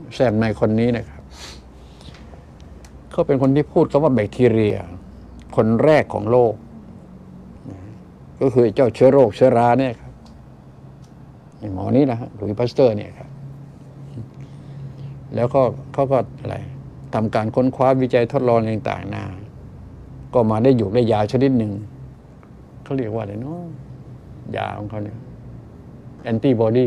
แซมในคนนี้นะครับเขาเป็นคนที่พูดคำว่าแบคทีเรียคนแรกของโลกก็คือเจ้าเชื้อโรคเชื้อราเนี่ยครับหมอนี้นะฮะหลุยส์พาสเตอร์เนี่ยครับแล้วก็เขาก็อะไรทำการค้นคว้าวิจัยทดลองต่างๆนาก็มาได้อยู่ได้ยาชนิดหนึ่งเขาเรียกว่าอะไรเนาะยาของเขาเนี่ยแอนติบอดี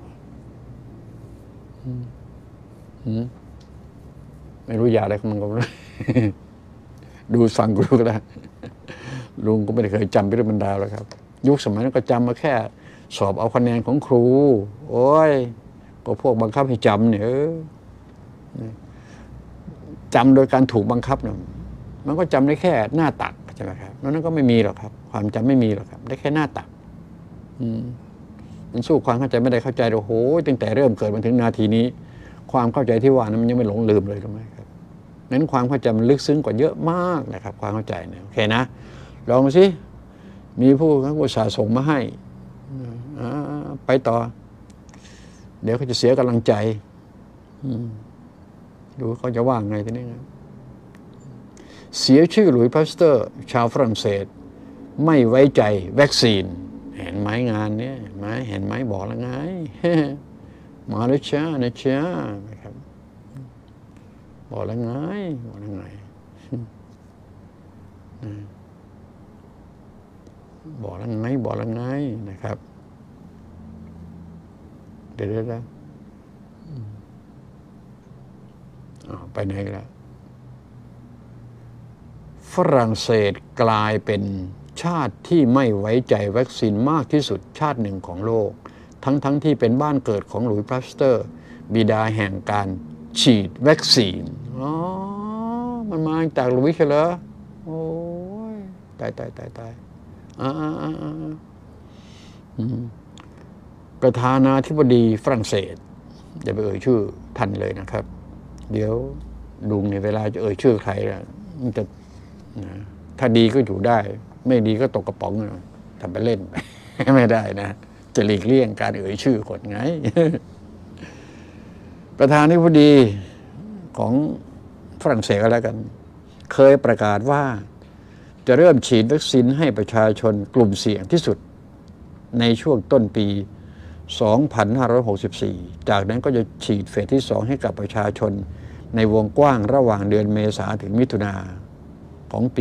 ไม่รู้ยาอะไรของมันก็ไม่รู้ดูฟังกูก็ได้ลุงก็ไม่ได้เคยจำเป็นเรื่องบรรดาแล้วครับยุคสมัยนั้นก็จำมาแค่สอบเอาคะแนนของครูโอ้ยก็พวกบังคับให้จำเนี่ยจำโดยการถูกบังคับเนี่ยมันก็จำได้แค่หน้าตักใช่ไหมครับนั้นก็ไม่มีหรอกครับความจำไม่มีหรอกครับได้แค่หน้าตักมันสู้ความเข้าใจไม่ได้เข้าใจโอ้โหตั้งแต่เริ่มเกิดมาถึงนาทีนี้ความเข้าใจที่ว่านั้นมันยังไม่หลงลืมเลยถูกไหมครับนั้นความเข้าใจมันลึกซึ้งกว่าเยอะมากนะครับความเข้าใจเนี่ยโอเคนะลองมาสิมีผู้อุตส่าห์ส่งมาให้ไปต่อเดี๋ยวเขาจะเสียกำลังใจดูเขาจะว่าไงทีนี้ครับเสียชื่อหลุยส์พาสเตอร์ชาวฝรั่งเศสไม่ไว้ใจวัคซีนเห็นไหมงานนี้เห็นไหมบอกแล้วไงมาแล้วจ้านะจ้านะครับบอกแล้วไงบอกแล้วไงบอกแล้วไงบอกแล้วไงนะครับเดี๋ยวไปไหนกันแล้วฝรั่งเศสกลายเป็นชาติที่ไม่ไว้ใจวัคซีนมากที่สุดชาติหนึ่งของโลกทั้งที่เป็นบ้านเกิดของหลุยส์พาสเตอร์บิดาแห่งการฉีดวัคซีนมันมาจากหลุยส์เหรอโอ้ยตายประธานาธิบดีฝรั่งเศสอย่าไปเอ่ยชื่อท่านเลยนะครับเดี๋ยวลุงในเวลาจะเอ่ยชื่อใครมันจะถ้าดีก็อยู่ได้ไม่ดีก็ตกกระป๋องทำไปเล่นไปไม่ได้นะจะหลีกเลี่ยงการเอ่ยชื่อคนไง ประธานาธิบดีของฝรั่งเศสก็แล้วกันเคยประกาศว่าจะเริ่มฉีดวัคซีนให้ประชาชนกลุ่มเสี่ยงที่สุดในช่วงต้นปี 2564 จากนั้นก็จะฉีดเฟสที่ 2 ให้กับประชาชนในวงกว้างระหว่างเดือนเมษาถึงมิถุนาของปี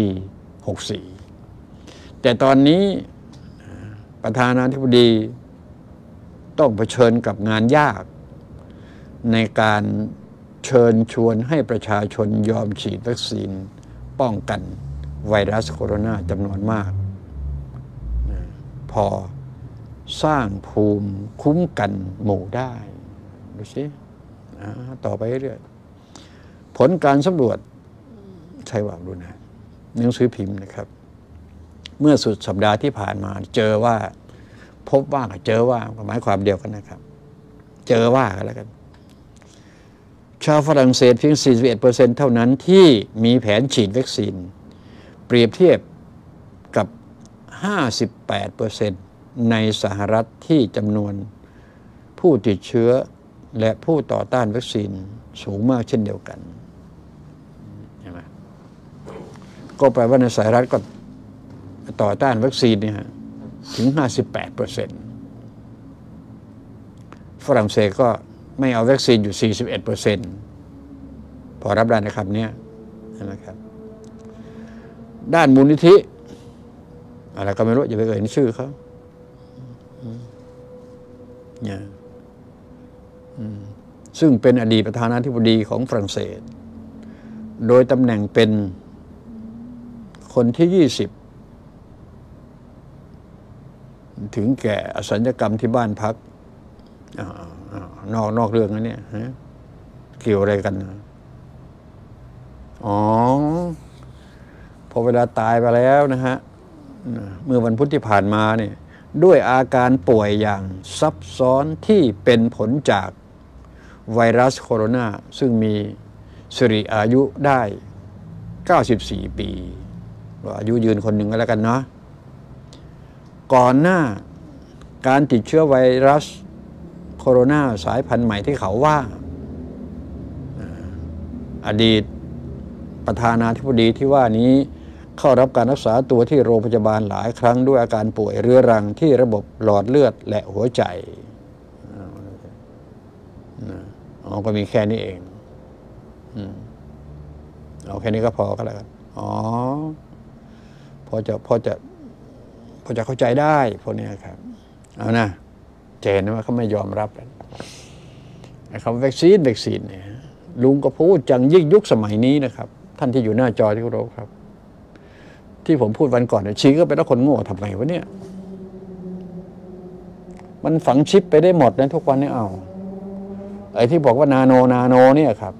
64 แต่ตอนนี้ประธานาธิบดีต้องเผชิญกับงานยากในการเชิญชวนให้ประชาชนยอมฉีดวัคซีนป้องกันไวรัสโคโรนาจำนวนมากพอสร้างภูมิคุ้มกันหมู่ได้ดูสิต่อไปเรื่อยผลการสำรวจใช่ว่าดูนะหนังสือพิมพ์นะครับเมื่อสุดสัปดาห์ที่ผ่านมาเจอว่าพบว่าเจอว่าหมายความเดียวกันนะครับเจอว่ากันแล้วกันชาวฝรั่งเศสเพียง 41% เท่านั้นที่มีแผนฉีดวัคซีนเปรียบเทียบกับ 58% ในสหรัฐที่จำนวนผู้ติดเชื้อและผู้ต่อต้านวัคซีนสูงมากเช่นเดียวกันใช่ไหมก็แปลว่าในสหรัฐก็ต่อต้านวัคซีนเนี่ยถึง 58% ฝรั่งเศสก็ไม่เอาวัคซีนอยู่ 41% พอรับได้นะครับเนี่ยนะครับด้านมูลนิธิอะไรก็ไม่รู้อย่าไปเอ่ยชื่อเขาเนี่ยซึ่งเป็นอดีตประธานาธิบดีของฝรั่งเศสโดยตำแหน่งเป็นคนที่ 20ถึงแก่อสัญญกรรมที่บ้านพักนอกเรื่องนะเนี่ยเกี่ยวอะไรกันพอเวลาตายไปแล้วนะฮะเมื่อวันพุธที่ผ่านมาเนี่ยด้วยอาการป่วยอย่างซับซ้อนที่เป็นผลจากไวรัสโคโรนาซึ่งมีสิริอายุได้94 ปีอายุยืนคนหนึ่งก็แล้วกันเนาะก่อนหน้าการติดเชื้อไวรัสโคโรนาสายพันธุ์ใหม่ที่เขาว่าอดีตประธานาธิบดีที่ว่านี้เข้ารับการรักษาตัวที่โรงพยาบาลหลายครั้งด้วยอาการป่วยเรื้อรังที่ระบบหลอดเลือดและหัวใจก็มีแค่นี้เองเอาแค่นี้ก็พอก็แล้วกันพอจะเข้าใจได้พวกนี้ครับเอานะเจนว่าเขาไม่ยอมรับไอ้คำวัคซีนเนี่ยลุงก็พูดจังยิ่งยุคสมัยนี้นะครับท่านที่อยู่หน้าจอที่เคารพครับที่ผมพูดวันก่อนเนี่ยชี้ก็เป็นแล้วคนโง่ทำไมวะเนี่ยมันฝังชิปไปได้หมดนะทุกวันนี้ไอ้ที่บอกว่านาโนเนี่ยครับ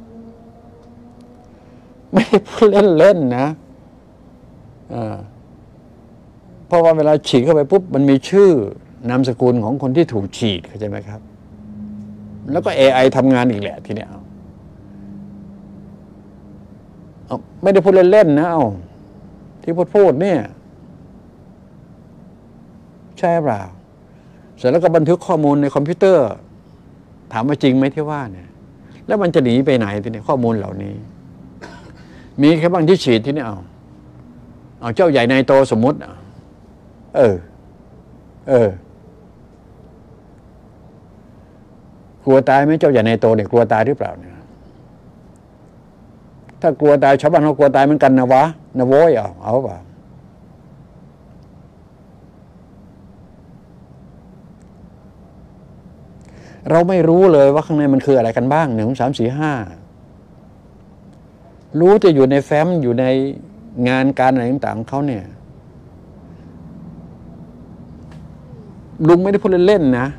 ไม่ได้พูดเล่นๆนะเพราะว่าเวลาฉีดเข้าไปปุ๊บมันมีชื่อนามสกุลของคนที่ถูกฉีดเข้าใจไหมครับแล้วก็ AI ทำงานอีกแหละทีเนี้ยไม่ได้พูดเล่นๆนะที่พูดเนี่ยใช่เปล่าเสร็จแล้วก็บันทึกข้อมูลในคอมพิวเตอร์ถามว่าจริงไหมที่ว่าเนี่ยแล้วมันจะหนีไปไหนทีนี้ข้อมูลเหล่านี้มีแค่บางที่ฉีดที่นี่เอาเจ้าใหญ่นายโตสมมติกลัวตายไหมเจ้าใหญ่นายโตเนี่ยกลัวตายหรือเปล่าเนี่ยถ้ากลัวตายชาวบ้านเขากลัวตายเหมือนกันนะวะนะโว้ยเอาเปล่าเราไม่รู้เลยว่าข้างในมันคืออะไรกันบ้าง1 2 3 4 5รู้แต่อยู่ในแฟ้มอยู่ในงานการอะไรต่างๆของเขาเนี่ยลุงไม่ได้พูดเล่นๆนะ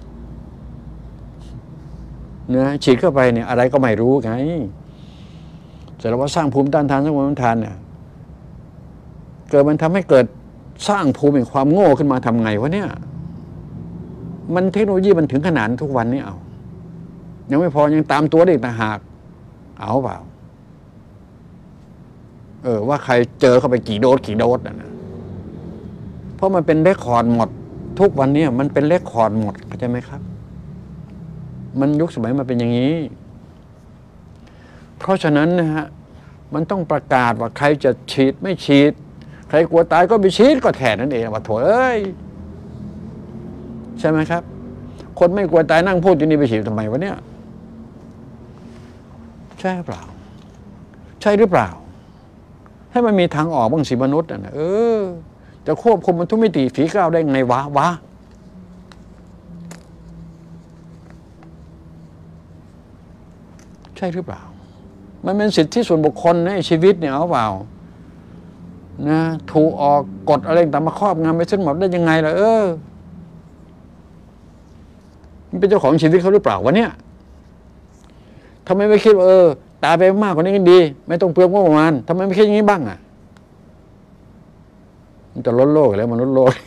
ฉีดเข้าไปเนี่ยอะไรก็ไม่รู้ไงเสร็จแล้วว่าสร้างภูมิต้านทานเนี่ยเกิดมันทำให้เกิดสร้างภูมิแห่งความโง่ขึ้นมาทำไงวะเนี่ยมันเทคโนโลยีมันถึงขนาดทุกวันนี้ยังไม่พอยังตามตัวได้อีกต่างหากเอาเปล่าว่าใครเจอเข้าไปกี่โดสนะเพราะมันเป็นเรคคอร์ดหมดทุกวันนี้มันเป็นเรคคอร์ดหมดเข้าใจไหมครับมันยุคสมัยมันเป็นอย่างนี้เพราะฉะนั้นนะฮะมันต้องประกาศว่าใครจะฉีดไม่ฉีดใครกลัวตายก็ไปฉีดก็แทนนั่นเองว่าโถใช่ไหมครับคนไม่กลัวตายนั่งพูดอยู่นี่ไปฉีดทำไมวะเนี่ยใช่หรือเปล่าใช่หรือเปล่าให้มันมีทางออกบ้างสิมนุษย์นะจะควบคุมมันทุกมิติฝีก้าวได้ไงวะใช่หรือเปล่ามันเป็นสิทธิส่วนบุคคลในชีวิตเนี่ยเอาเปล่านะถูกออกกฎอะไรต่างมาครอบงำไปซึ่งหมดได้ยังไงล่ะมันเป็นเจ้าของชีวิตเขาหรือเปล่าวะเนี่ยทำไมไม่คิดว่าตายไปมากกว่านี้ก็ดีไม่ต้องเปลืองงบประมาณทำไมไม่คิดอย่างนี้บ้างมันจะลดโลกแล้วมันลดโลก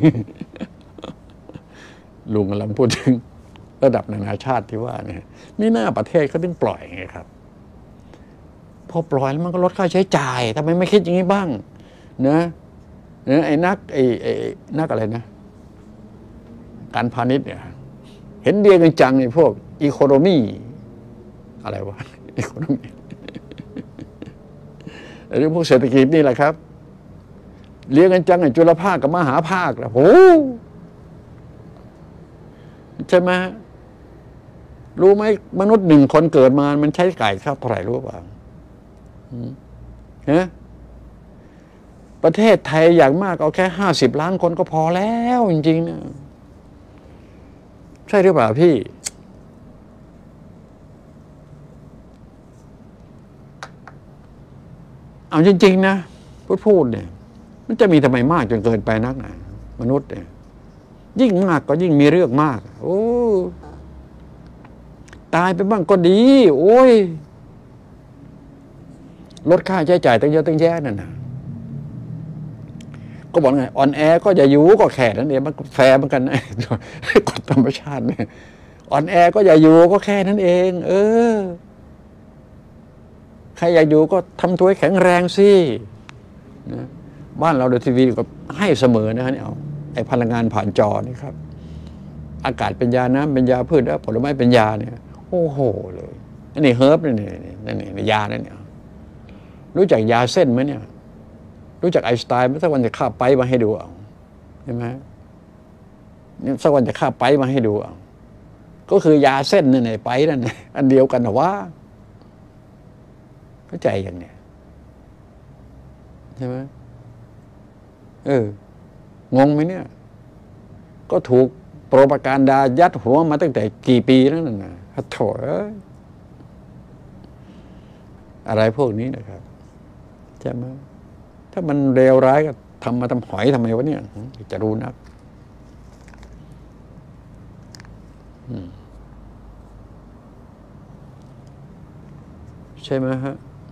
ลุงกำลังพูดถึงระดับนานาชาติที่ว่าเนี่ยมีหน้าประเทศเขาถึงปล่อยไงครับพอปล่อยแล้วมันก็ลดค่าใช้จ่ายทำไมไม่คิดอย่างนี้บ้างนะไอ้นักอะไรนะการพาณิชย์เนี่ยเห็นเดียกันจังไอ้พวกอีโคโนมีอะไรวะอีโคโนมีหรือพวกเศรษฐกิจนี่แหละครับเรียกกันจังไอ้จุลภาคกับมหาภาคนะโหใช่ไหมรู้ไหมมนุษย์1 คนเกิดมามันใช้ไก่ข้าวเท่าไหร่รู้เปล่าประเทศไทยอย่างมากเอาแค่50 ล้านคนก็พอแล้วจริงๆนะใช่หรือเปล่าพี่เอาจริงๆนะพูดเนี่ยมันจะมีทำไมมากจนเกินไปนักหนามนุษย์เนี่ยยิ่งมากก็ยิ่งมีเรื่องมากตายไปบ้างก็ดีโอ้ยลดค่าใช้จ่ายตั้งเยอะตั้งแยะนั่นนะก็บอกไงอ่อนแอก็อย่าอยู่ก็แค่นั้นเองมันแฟร์เหมือนกันนะกฎธรรมชาติเนี่ยอ่อนแอก็อย่าอยู่ก็แค่นั้นเองใครอยากอยู่ก็ทำตัวให้แข็งแรงสินะบ้านเราโดยทีวีก็ให้เสมอนะฮะเนี่ยไอ้พลังงานผ่านจอนี่ครับอากาศเป็นยาน้ำเป็นยาพืชและผลไม้เป็นยาเนี่ยโอ้โหเลยอันนี้เฮิร์บนี่ยานั่นเนี่ยรู้จักยาเส้นไหมเนี่ยรู้จักไอน์สไตน์ไหมสักวันจะฆ่าไปมาให้ดูเอาใช่ไหมนี่สักวันจะฆ่าไปมาให้ดูเอาก็คือยาเส้นนั่นไอ้ไปนั่นอันเดียวกันหรอว่าเข้าใจอย่างเนี้ยใช่ไหมงงไหมเนี่ยก็ถูกโปรปากันดายัดหัวมาตั้งแต่กี่ปีแล้วนั่นนะโถ่อะไรพวกนี้นะครับใช่ไหมถ้ามันเลวร้ายก็ทำมาทำหอยทำไมวะเนี่ยจะรู้นักใช่ไหมฮะ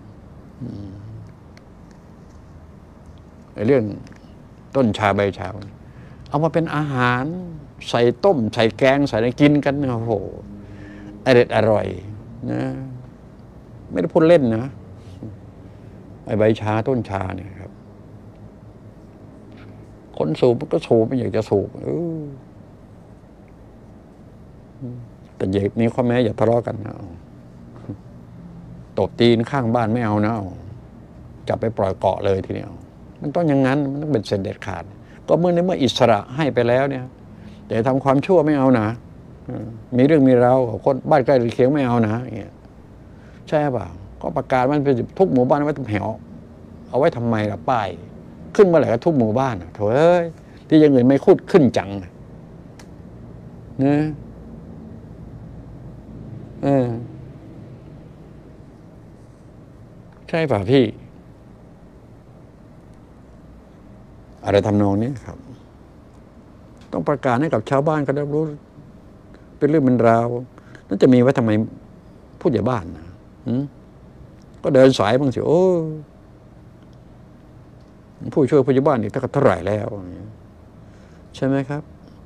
ไอ้เรื่องต้นชาใบชาเอามาเป็นอาหารใส่ต้มใส่แกงใส่อะไรกินกันโอ้โหอร่อยนะไม่ได้พูดเล่นนะไอ้ใบชาต้นชาเนี่ยครับคนสูบก็สูบไม่อยากจะสูบแต่อย่านี้ข้อแม้อย่าทะเลาะกันนะตบตีนข้างบ้านไม่เอานะจับไปปล่อยเกาะเลยทีเดียวมันต้องอย่างนั้นมันต้องเป็นเส้นเด็ดขาดก็เมื่ออิสระให้ไปแล้วเนี่ยแต่ทำความชั่วไม่เอานะมีเรื่องมีราวคนบ้านใกล้เคียงไม่เอานะอย่างเงี้ยใช่ป่ะก็ประกาศมันเป็นทุกหมู่บ้านไว้ตรงแถวเอาไว้ทำไมล่ะป้ายขึ้นเมื่อไหร่ก็ทุกหมู่บ้านโถ่เอ้ยที่ยังเงินไม่คุดขึ้นจังนะใช่ป่ะพี่อะไรทำนองนี้ครับต้องประกาศให้กับชาวบ้านก็ได้รู้เป็นเรื่องเป็นราวนั่นจะมีไว้ทำไมผู้ใหญ่บ้านนะก็เดินสายบางสิผู้ช่วยผู้ใหญ่บ้านนี่เท่าไหร่แล้วใช่ไหมครับ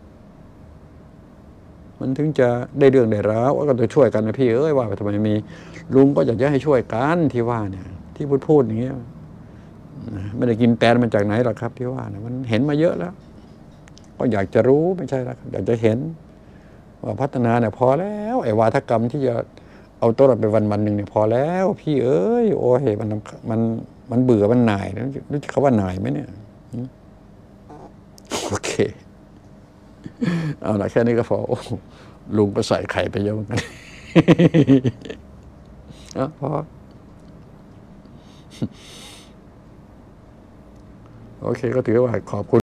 มันถึงจะได้เรื่องได้ราวก็ต้องช่วยกันนะพี่ว่าทำไมมีลุงก็อยากจะให้ช่วยกันที่ว่าเนี่ยที่พูดอย่างเงี้ยไม่ได้กินแตนมันจากไหนหรอกครับที่ว่านะมันเห็นมาเยอะแล้วก็อยากจะรู้ไม่ใช่แล้วอยากจะเห็นว่าพัฒนาเนี่ยพอแล้วไอ้วาทกรรมที่จะเอาตัวเราไปวันหนึ่งเนี่ยพอแล้วพี่โอ้ยมันเบื่อมันหน่ายรู้จักคำว่าหน่ายไหมเนี่ยโอเคเอาละแค่นี้ก็พอลุงก็ใส่ไข่ไปเยอะเหมือนกันพอโอเคก็ถือว่าขอบคุณ